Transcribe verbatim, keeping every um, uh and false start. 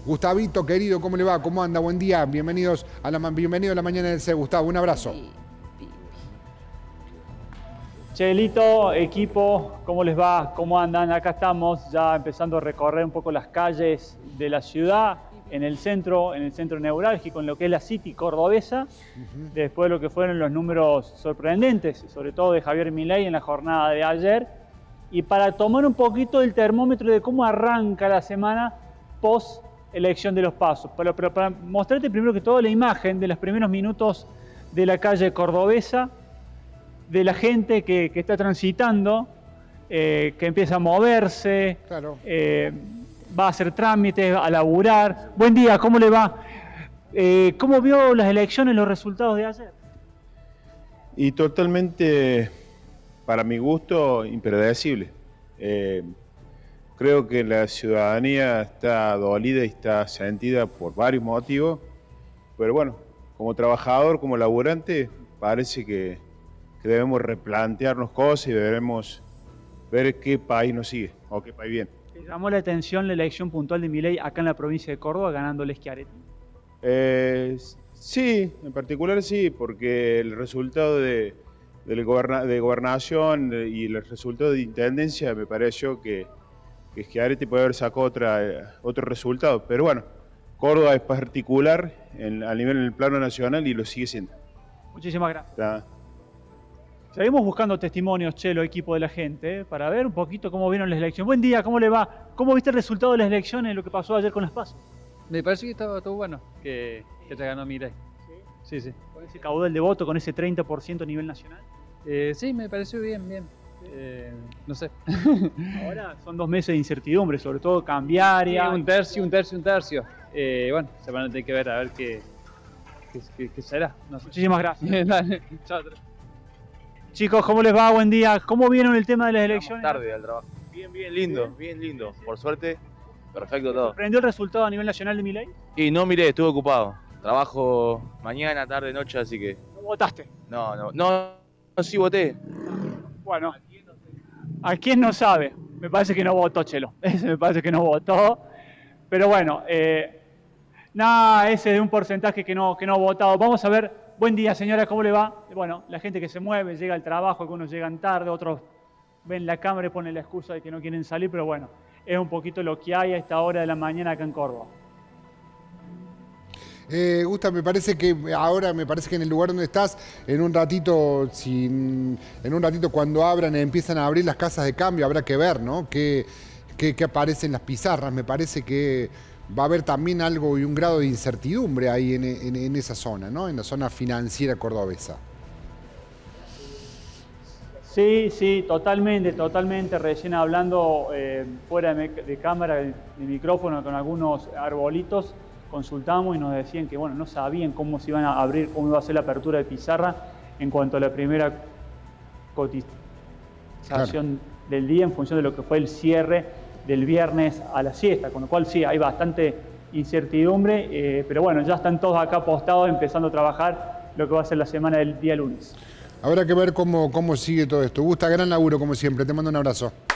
Gustavito, querido, ¿cómo le va? ¿Cómo anda? Buen día. Bienvenidos a la, bienvenido a la mañana del C. Gustavo, un abrazo. Chelito, equipo, ¿cómo les va? ¿Cómo andan? Acá estamos ya empezando a recorrer un poco las calles de la ciudad, en el centro, en el centro neurálgico, en lo que es la City cordobesa, uh-huh. Después de lo que fueron los números sorprendentes, sobre todo de Javier Milei en la jornada de ayer, y para tomar un poquito el termómetro de cómo arranca la semana post elección de los pasos. Pero, pero para mostrarte primero que todo la imagen de los primeros minutos de la calle cordobesa, de la gente que, que está transitando, eh, que empieza a moverse, claro. eh, va a hacer trámites, a laburar. Buen día, ¿cómo le va? Eh, ¿Cómo vio las elecciones, los resultados de ayer? Y totalmente, para mi gusto, impredecible. Eh, creo que la ciudadanía está dolida y está sentida por varios motivos, pero bueno, como trabajador, como laburante, parece que, que debemos replantearnos cosas y debemos ver qué país nos sigue o qué país viene. ¿Te llamó la atención la elección puntual de Milei acá en la provincia de Córdoba, ganándole Schiaretti? Eh, sí, en particular sí, porque el resultado de, de, goberna, de gobernación y el resultado de intendencia me pareció que, que Schiaretti puede haber sacado otra, otro resultado. Pero bueno, Córdoba es particular en, a nivel en el plano nacional y lo sigue siendo. Muchísimas gracias. ¿Está? Seguimos buscando testimonios, Chelo, equipo de la gente, para ver un poquito cómo vieron las elecciones. Buen día, ¿cómo le va? ¿Cómo viste el resultado de las elecciones, lo que pasó ayer con las PASO? Me parece que estaba todo bueno, que, que te ganó Milei. Sí, sí. Con ese caudal de voto, con ese treinta por ciento a nivel nacional. Eh, sí, me pareció bien, bien. Eh, no sé. Ahora son dos meses de incertidumbre, sobre todo cambiaria. Sí, un tercio, un tercio, un tercio. Eh, bueno, se van a tener que ver a ver qué, qué, qué, qué será. No sé. Muchísimas gracias. Dale, chao. Chicos, ¿cómo les va? Buen día. ¿Cómo vieron el tema de las elecciones? Vamos tarde al trabajo. Bien, bien lindo, bien lindo. Por suerte, perfecto todo. ¿Sorprendió el resultado a nivel nacional de Milei? Y no miré, estuve ocupado. Trabajo mañana, tarde, noche, así que... ¿No votaste? No, no, no, no sí voté. Bueno, ¿a quién no sabe? Me parece que no votó, Chelo. Ese me parece que no votó. Pero bueno, eh, nada, ese de un porcentaje que no, que no ha votado. Vamos a ver. Buen día, señora, ¿cómo le va? Bueno, la gente que se mueve, llega al trabajo, algunos llegan tarde, otros ven la cámara y ponen la excusa de que no quieren salir, pero bueno, es un poquito lo que hay a esta hora de la mañana acá en Córdoba. Eh, Gusta, me parece que ahora, me parece que en el lugar donde estás, en un ratito, sin, en un ratito cuando abran, empiezan a abrir las casas de cambio, habrá que ver, ¿no? ¿Qué, qué, qué aparece en las pizarras? Me parece que va a haber también algo y un grado de incertidumbre ahí en, en, en esa zona, ¿no? En la zona financiera cordobesa. Sí, sí, totalmente, totalmente. Recién hablando eh, fuera de, de cámara, de, de micrófono, con algunos arbolitos, consultamos y nos decían que bueno, no sabían cómo se iban a abrir, cómo iba a ser la apertura de pizarra en cuanto a la primera cotización claro. del día en función de lo que fue el cierre del viernes a la siesta, con lo cual sí, hay bastante incertidumbre, eh, pero bueno, ya están todos acá postados empezando a trabajar lo que va a ser la semana del día lunes. Habrá que ver cómo, cómo sigue todo esto. Gusta, gran laburo como siempre, te mando un abrazo.